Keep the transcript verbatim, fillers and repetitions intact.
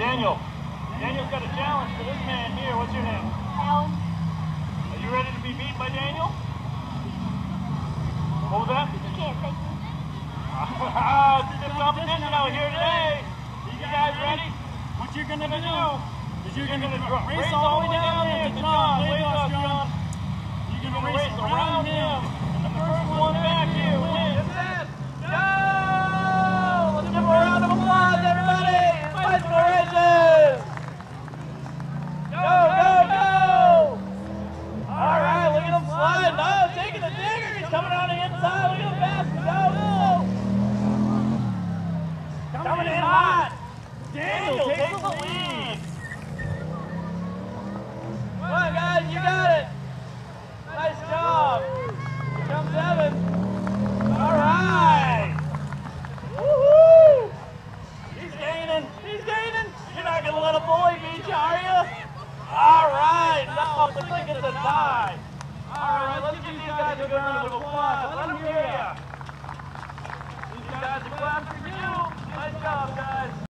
Daniel. Daniel's got a challenge for this man here. What's your name? Alan. Are you ready to be beat by Daniel? What was that? You can't take me. Ah, it's a good competition out here today. You guys ready? What you're gonna What do do? is you're gonna, gonna race, race all the way down there to John. Way Way to off, us, John. John. You're You're gonna gonna race race around him. And the first one back here wins. Go! Let's give him a round of applause, everybody! It's bicycle races! Go, go, go! All right, look at him slide. No, taking the digger. He's coming on the inside. Look at him fast. Go, go! Coming in hot. Daniel takes the lead. Come on, guys, you got it. Nice job. Here comes Evan. All right. Woohoo! He's gaining. He's gaining. You're not going to let a bully beat you, are you? All right. No, looks like it's a tie. All right, let's give these guys a good round of applause. Let them hear you. These guys are clapping for you. Nice job, guys.